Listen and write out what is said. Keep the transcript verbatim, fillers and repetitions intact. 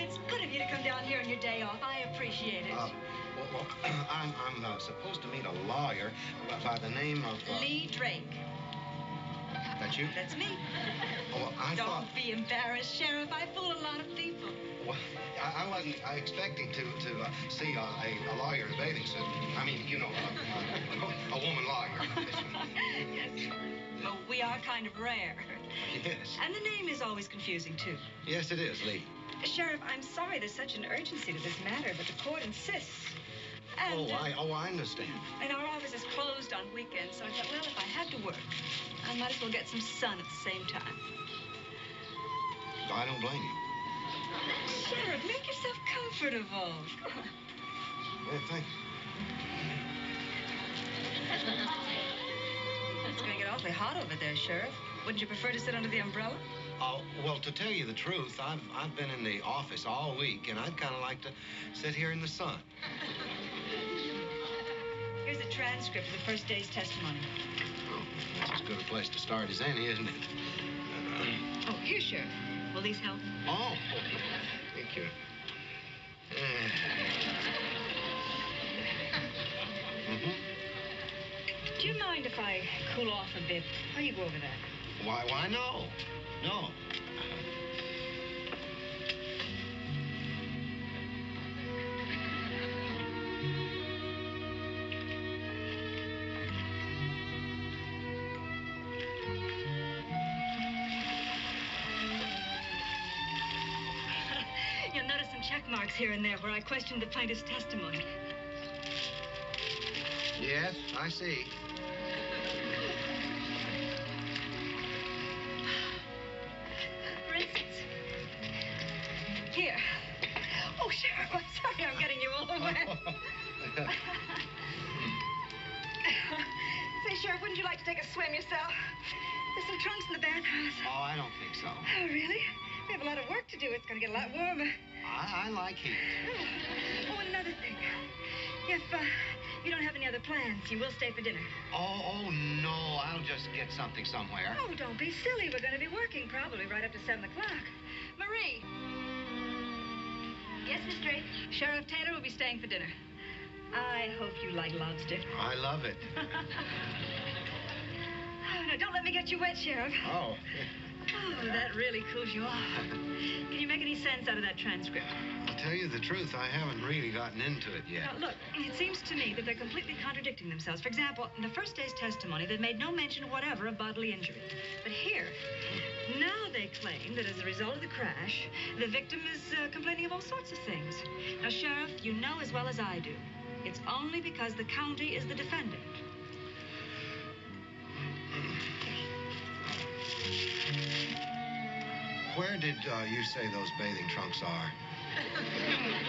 it's good of you to come down here on your day off. I appreciate it. Uh, well, well I'm, I'm uh, supposed to meet a lawyer by the name of... Uh... Lee Drake. That's you? That's me. Oh, well, I Don't thought... be embarrassed, Sheriff. I fool a lot of people. Well, I, I wasn't I expecting to to uh, see a, a, a lawyer in a bathing suit. I mean, you know, a, a, a woman lawyer. Yes. Well, we are kind of rare. Yes. And the name is always confusing, too. Yes, it is, Lee. Sheriff, I'm sorry there's such an urgency to this matter, but the court insists. And, oh, uh, I oh I understand. And our office is closed on weekends, so I thought, well, if I have to work, I might as well get some sun at the same time. I don't blame you. Sheriff, make yourself comfortable. Yeah, thank you. It's going to get awfully hot over there, Sheriff. Wouldn't you prefer to sit under the umbrella? Oh, well, to tell you the truth, I've, I've been in the office all week, and I'd kind of like to sit here in the sun. Here's a transcript of the first day's testimony. Oh, that's as good a place to start as any, isn't it? Uh, oh, here, Sheriff. Will these help? Oh, thank you. Uh, mm-hmm. Do you mind if I cool off a bit? How you go over that? Why, why, no. No. You'll notice some check marks here and there where I questioned the plaintiff's testimony. Yes, I see. For instance, here. Oh, Sheriff, I'm sorry I'm getting you all wet. Say, Sheriff, wouldn't you like to take a swim yourself? There's some trunks in the bathhouse. Oh, I don't think so. Oh, really? We have a lot of work to do. It's going to get a lot warmer. I, I like heat. Oh, oh another thing. If uh, you don't have any other plans, you will stay for dinner. Oh, oh, no. I'll just get something somewhere. Oh, don't be silly. We're going to be working probably right up to seven o'clock. Marie. Yes, Miss Drake? Sheriff Taylor will be staying for dinner. I hope you like lobster. I love it. Oh, no, don't let me get you wet, Sheriff. Oh. Oh, that really cools you off. Can you make any sense out of that transcript? To tell you the truth, I haven't really gotten into it yet. Now, look, it seems to me that they're completely contradicting themselves. For example, in the first day's testimony, they made no mention whatever of bodily injury. But here, now they claim that as a result of the crash, the victim is uh, complaining of all sorts of things. Now, Sheriff, you know as well as I do, it's only because the county is the defendant. Where did uh, you say those bathing trunks are?